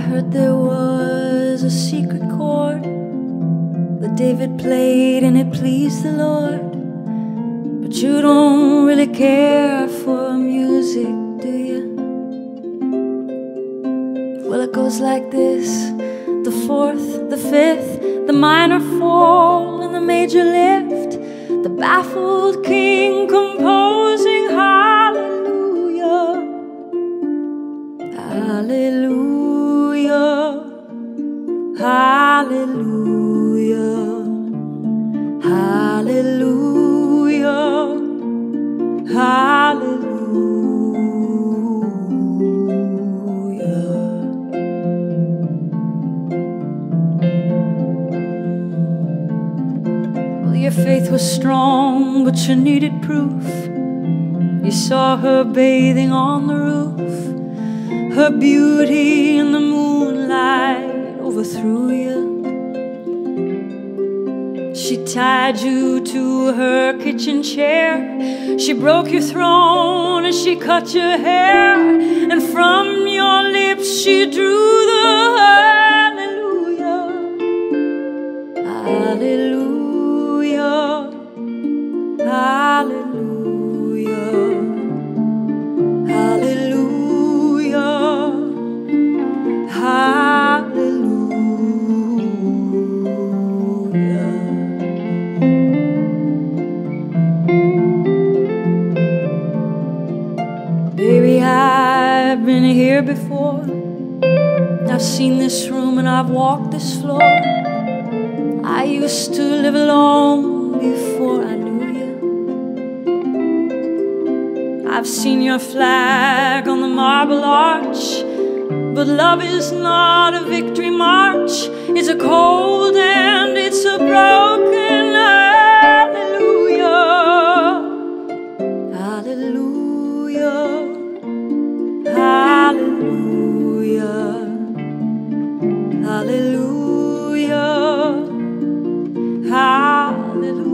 heard there was a secret chord that David played and it pleased the Lord. But you don't really care for music, do you? Well, it goes like this: the fourth, the fifth, the minor fall, and the major lift. The baffled king composing hallelujah, hallelujah, hallelujah, hallelujah, hallelujah. Well, your faith was strong, but you needed proof. You saw her bathing on the roof. Her beauty in the moonlight overthrew you. She tied you to her kitchen chair. She broke your throne and she cut your hair. And from your lips she drew the hallelujah, hallelujah, hallelujah, hallelujah, hallelujah. Baby, I've been here before. I've seen this room and I've walked this floor. I used to live alone before I knew you. I've seen your flag on the marble arch, but love is not a victory march. It's a cold and it's a broken hallelujah, hallelujah, hallelujah, hallelujah, hallelujah.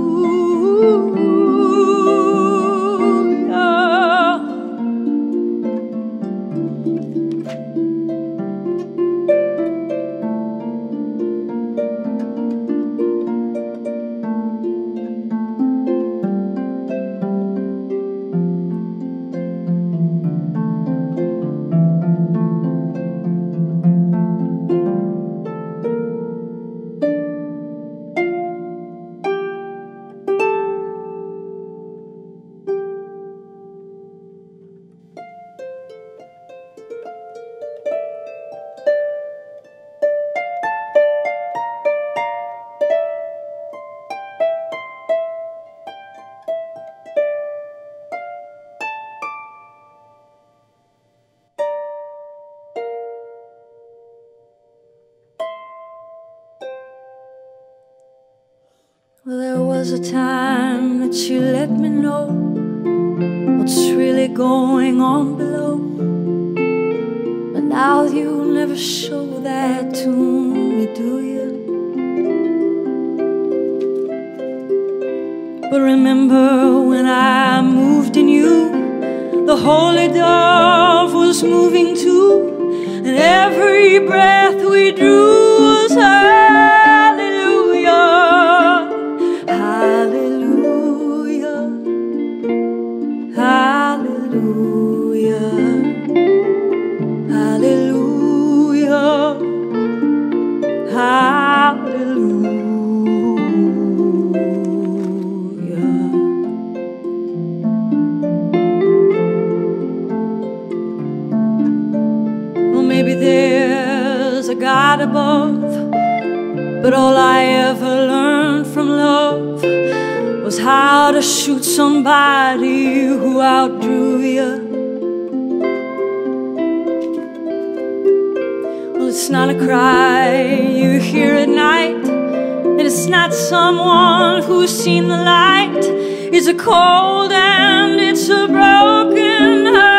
Well, there was a time that you let me know what's really going on below, but now you never show that to me, do you? But remember when I moved in you, the holy dove was moving too, and every breath we drew was hallelujah, hallelujah, hallelujah, hallelujah, hallelujah. Well, maybe there's a God above, but all I ever learned from love was how to shoot somebody who outdrew you. Well, it's not a cry you hear at night, and it's not someone who's seen the light. It's a cold and it's a broken heart.